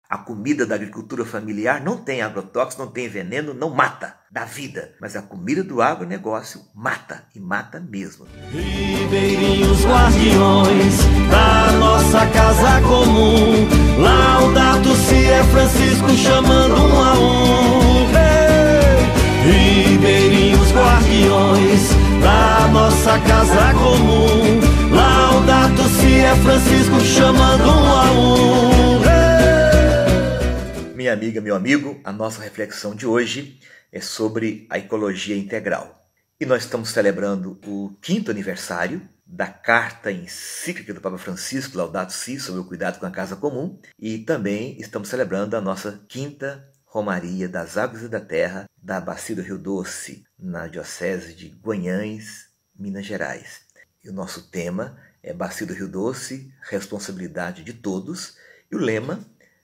A comida da agricultura familiar não tem agrotóxicos, não tem veneno, não mata, dá vida. Mas a comida do agronegócio mata, e mata mesmo. Ribeirinhos guardiões da nossa casa comum, Laudato Si é Francisco chamando um a um. Hey! Ribeirinhos guardiões da nossa casa comum, Laudato Si é Francisco chamando um a um. Hey! Minha amiga, meu amigo, a nossa reflexão de hoje é sobre a ecologia integral. E nós estamos celebrando o 5º aniversário da carta encíclica do Papa Francisco, Laudato Si, sobre o cuidado com a casa comum. E também estamos celebrando a nossa 5ª Romaria das Águas e da Terra da Bacia do Rio Doce, na Diocese de Guanhães, Minas Gerais. E o nosso tema é Bacia do Rio Doce, responsabilidade de todos. E o lema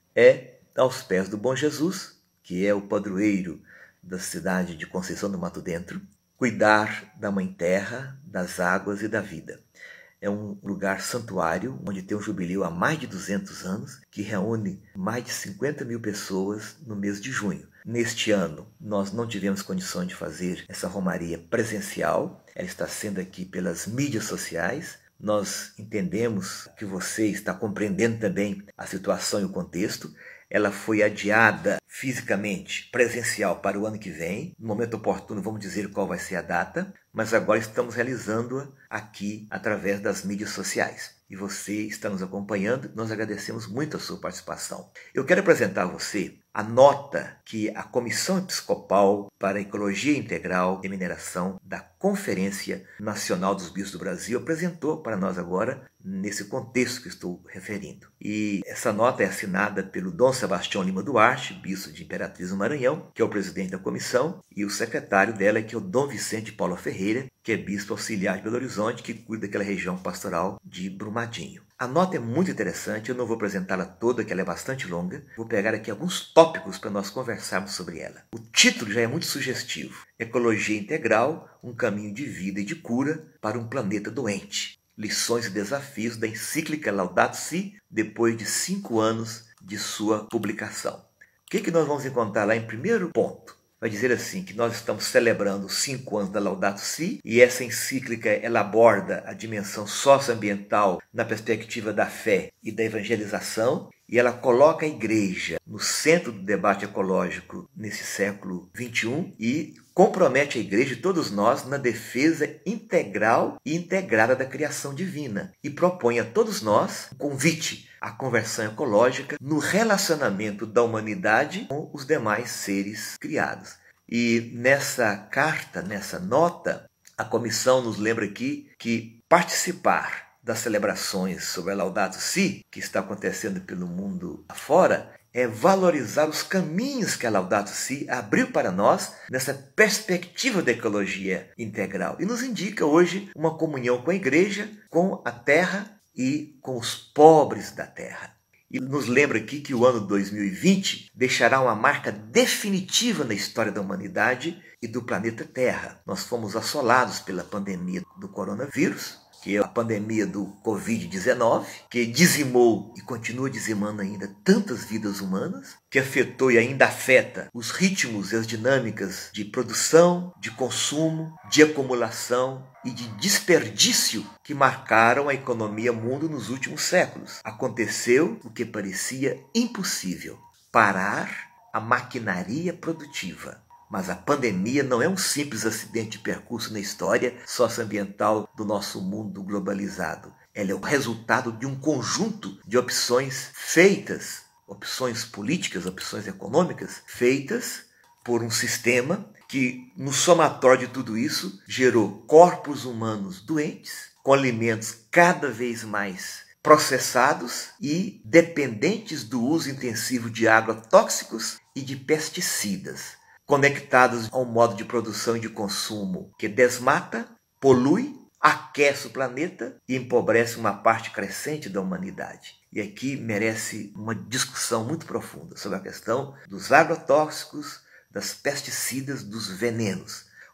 é aos pés do Bom Jesus, que é o padroeiro da cidade de Conceição do Mato Dentro, cuidar da Mãe Terra, das águas e da vida. É um lugar santuário, onde tem um jubileu há mais de 200 anos, que reúne mais de 50 mil pessoas no mês de junho. Neste ano, nós não tivemos condições de fazer essa romaria presencial, ela está sendo aqui pelas mídias sociais. Nós entendemos que você está compreendendo também a situação e o contexto. Ela foi adiada fisicamente, presencial, para o ano que vem. No momento oportuno vamos dizer qual vai ser a data, mas agora estamos realizando-a aqui através das mídias sociais. E você está nos acompanhando, nós agradecemos muito a sua participação. Eu quero apresentar a você a nota que a Comissão Episcopal para a Ecologia Integral e Mineração da Conferência Nacional dos Bispos do Brasil apresentou para nós agora, nesse contexto que estou referindo. E essa nota é assinada pelo Dom Sebastião Lima Duarte, bispo de Imperatriz do Maranhão, que é o presidente da comissão, e o secretário dela, que é o Dom Vicente Paula Ferreira, que é bispo auxiliar de Belo Horizonte, que cuida daquela região pastoral de Brumadinho. A nota é muito interessante, eu não vou apresentá-la toda, que ela é bastante longa. Vou pegar aqui alguns tópicos para nós conversarmos sobre ela. O título já é muito sugestivo. Ecologia Integral, um caminho de vida e de cura para um planeta doente. Lições e desafios da encíclica Laudato Si, depois de 5 anos de sua publicação. O que nós vamos encontrar lá em primeiro ponto? Vai dizer assim, que nós estamos celebrando os 5 anos da Laudato Si, e essa encíclica ela aborda a dimensão socioambiental na perspectiva da fé e da evangelização, e ela coloca a igreja no centro do debate ecológico nesse século XXI e compromete a igreja e todos nós na defesa integral e integrada da criação divina, e propõe a todos nós um convite à conversão ecológica no relacionamento da humanidade com os demais seres criados. E nessa carta, nessa nota, a comissão nos lembra aqui que participar das celebrações sobre a Laudato Si, que está acontecendo pelo mundo afora, é valorizar os caminhos que a Laudato Si abriu para nós nessa perspectiva da ecologia integral. E nos indica hoje uma comunhão com a igreja, com a terra e com os pobres da terra. E nos lembra aqui que o ano 2020 deixará uma marca definitiva na história da humanidade e do planeta Terra. Nós fomos assolados pela pandemia do coronavírus, que é a pandemia do Covid-19, que dizimou e continua dizimando ainda tantas vidas humanas, que afetou e ainda afeta os ritmos e as dinâmicas de produção, de consumo, de acumulação e de desperdício que marcaram a economia mundo nos últimos séculos. Aconteceu o que parecia impossível: parar a maquinaria produtiva. Mas a pandemia não é um simples acidente de percurso na história socioambiental do nosso mundo globalizado. Ela é o resultado de um conjunto de opções feitas, opções políticas, opções econômicas, feitas por um sistema que, no somatório de tudo isso, gerou corpos humanos doentes, com alimentos cada vez mais processados e dependentes do uso intensivo de agrotóxicos e de pesticidas, conectados a um modo de produção e de consumo que desmata, polui, aquece o planeta e empobrece uma parte crescente da humanidade. E aqui merece uma discussão muito profunda sobre a questão dos agrotóxicos, das pesticidas, dos venenos.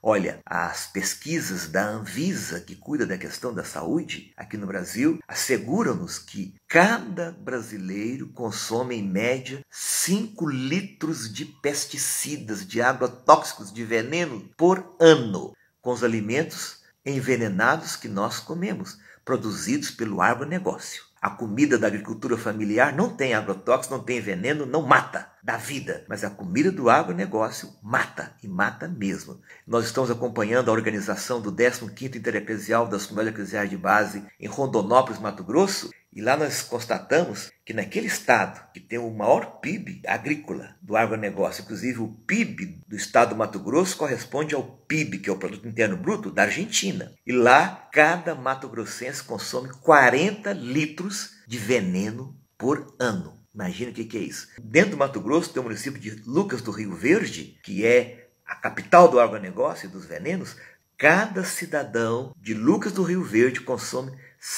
Olha, as pesquisas da Anvisa, que cuida da questão da saúde aqui no Brasil, asseguram-nos que cada brasileiro consome, em média, 5 litros de pesticidas, de agrotóxicos, de veneno por ano, com os alimentos envenenados que nós comemos, produzidos pelo agronegócio. A comida da agricultura familiar não tem agrotóxicos, não tem veneno, não mata, dá vida. Mas a comida do agronegócio mata, e mata mesmo. Nós estamos acompanhando a organização do 15º Intereclesial das Assembleias Eclesiais de Base em Rondonópolis, Mato Grosso, e lá nós constatamos que naquele estado que tem o maior PIB agrícola do agronegócio, inclusive o PIB do estado do Mato Grosso corresponde ao PIB, que é o Produto Interno Bruto, da Argentina. E lá, cada mato-grossense consome 40 litros de veneno por ano. Imagina o que é isso. Dentro do Mato Grosso tem o município de Lucas do Rio Verde, que é a capital do agronegócio e dos venenos. Cada cidadão de Lucas do Rio Verde consome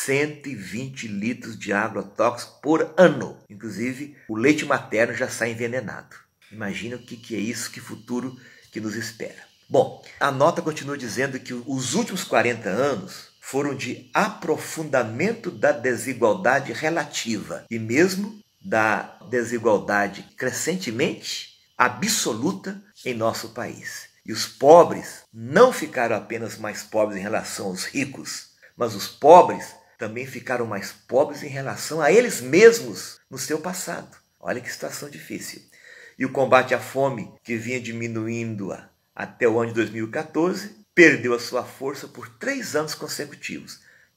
120 litros de agrotóxico por ano. Inclusive, o leite materno já sai envenenado. Imagina o que é isso, que futuro que nos espera. Bom, a nota continua dizendo que os últimos 40 anos foram de aprofundamento da desigualdade relativa e mesmo da desigualdade crescentemente absoluta em nosso país. E os pobres não ficaram apenas mais pobres em relação aos ricos, mas os pobres também ficaram mais pobres em relação a eles mesmos no seu passado. Olha que situação difícil. E o combate à fome, que vinha diminuindo até o ano de 2014, perdeu a sua força por 3 anos consecutivos.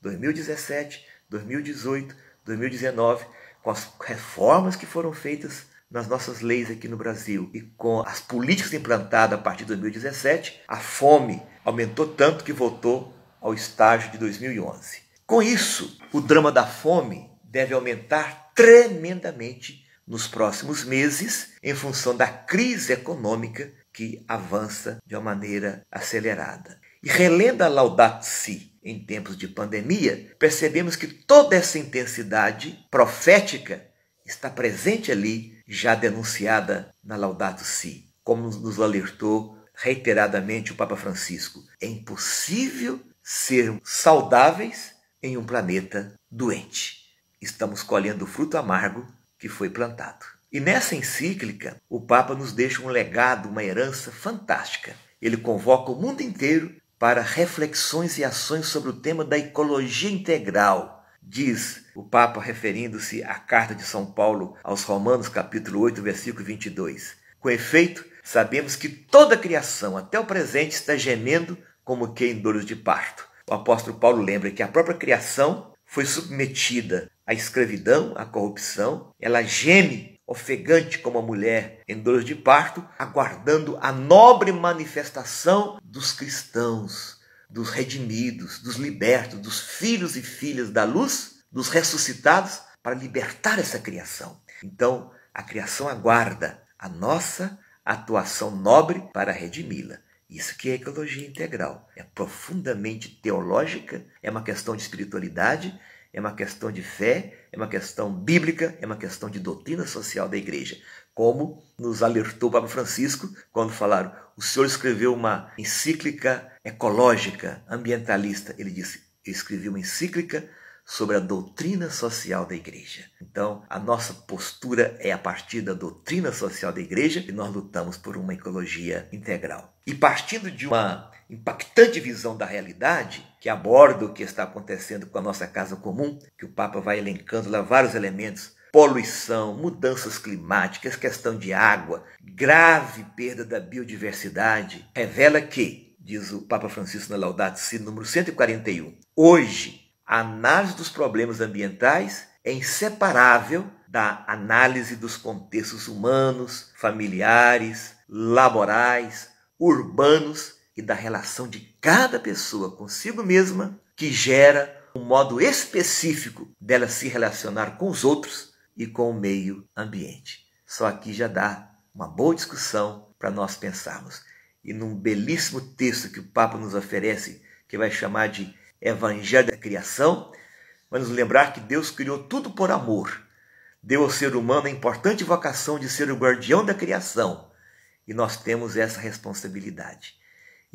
2017, 2018, 2019, com as reformas que foram feitas nas nossas leis aqui no Brasil e com as políticas implantadas a partir de 2017, a fome aumentou tanto que voltou ao estágio de 2011. Com isso, o drama da fome deve aumentar tremendamente nos próximos meses em função da crise econômica que avança de uma maneira acelerada. E relendo a Laudato Si em tempos de pandemia, percebemos que toda essa intensidade profética está presente ali, já denunciada na Laudato Si, como nos alertou reiteradamente o Papa Francisco. É impossível sermos saudáveis em um planeta doente. Estamos colhendo o fruto amargo que foi plantado. E nessa encíclica, o Papa nos deixa um legado, uma herança fantástica. Ele convoca o mundo inteiro para reflexões e ações sobre o tema da ecologia integral. Diz o Papa, referindo-se à carta de São Paulo aos Romanos, capítulo 8, versículo 22. Com efeito, sabemos que toda a criação, até o presente, está gemendo como que em dores de parto. O apóstolo Paulo lembra que a própria criação foi submetida à escravidão, à corrupção. Ela geme, ofegante como a mulher em dores de parto, aguardando a nobre manifestação dos cristãos, dos redimidos, dos libertos, dos filhos e filhas da luz, dos ressuscitados, para libertar essa criação. Então, a criação aguarda a nossa atuação nobre para redimi-la. Isso que é ecologia integral. É profundamente teológica, é uma questão de espiritualidade, é uma questão de fé, é uma questão bíblica, é uma questão de doutrina social da igreja. Como nos alertou o Papa Francisco quando falaram: o senhor escreveu uma encíclica ecológica, ambientalista. Ele disse: eu escrevi uma encíclica sobre a doutrina social da igreja. Então, a nossa postura é a partir da doutrina social da igreja e nós lutamos por uma ecologia integral. E partindo de uma impactante visão da realidade, que aborda o que está acontecendo com a nossa casa comum, que o Papa vai elencando lá vários elementos: poluição, mudanças climáticas, questão de água, grave perda da biodiversidade, revela que, diz o Papa Francisco na Laudato Si, número 141, hoje, a análise dos problemas ambientais é inseparável da análise dos contextos humanos, familiares, laborais, urbanos e da relação de cada pessoa consigo mesma, que gera um modo específico dela se relacionar com os outros e com o meio ambiente. Só aqui já dá uma boa discussão para nós pensarmos. E num belíssimo texto que o Papa nos oferece, que vai chamar de Evangelho da Criação, vai nos lembrar que Deus criou tudo por amor. Deu ao ser humano a importante vocação de ser o guardião da criação. E nós temos essa responsabilidade.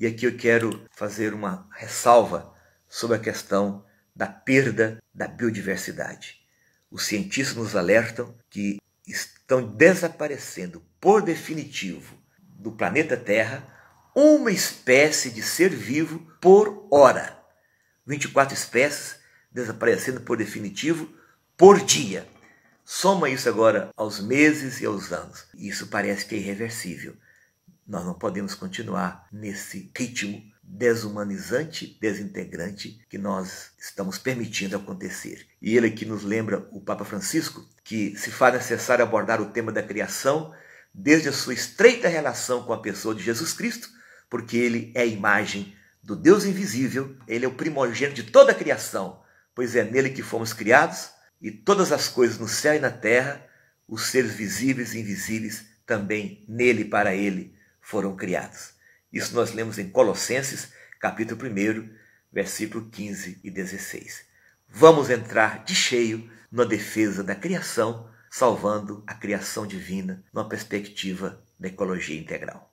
E aqui eu quero fazer uma ressalva sobre a questão da perda da biodiversidade. Os cientistas nos alertam que estão desaparecendo por definitivo do planeta Terra uma espécie de ser vivo por hora. 24 espécies desaparecendo por definitivo por dia. Soma isso agora aos meses e aos anos. Isso parece que é irreversível. Nós não podemos continuar nesse ritmo desumanizante, desintegrante que nós estamos permitindo acontecer. E ele aqui nos lembra, o Papa Francisco, que se faz necessário abordar o tema da criação desde a sua estreita relação com a pessoa de Jesus Cristo, porque ele é a imagem do Deus invisível, ele é o primogênito de toda a criação, pois é nele que fomos criados, e todas as coisas no céu e na terra, os seres visíveis e invisíveis, também nele e para ele foram criados. Isso nós lemos em Colossenses, capítulo 1, versículo 15 e 16. Vamos entrar de cheio na defesa da criação, salvando a criação divina numa perspectiva da ecologia integral.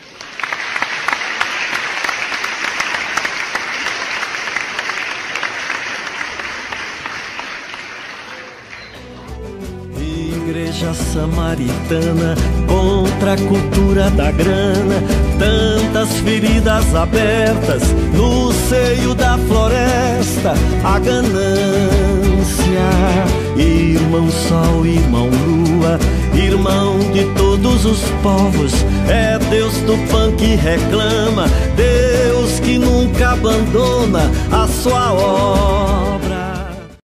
Igreja samaritana contra a cultura da grana, tantas feridas abertas no seio da floresta, a ganância. Irmão sol, irmão lua, irmão de todos os povos, é Deus do pão que reclama, Deus que nunca abandona a sua obra.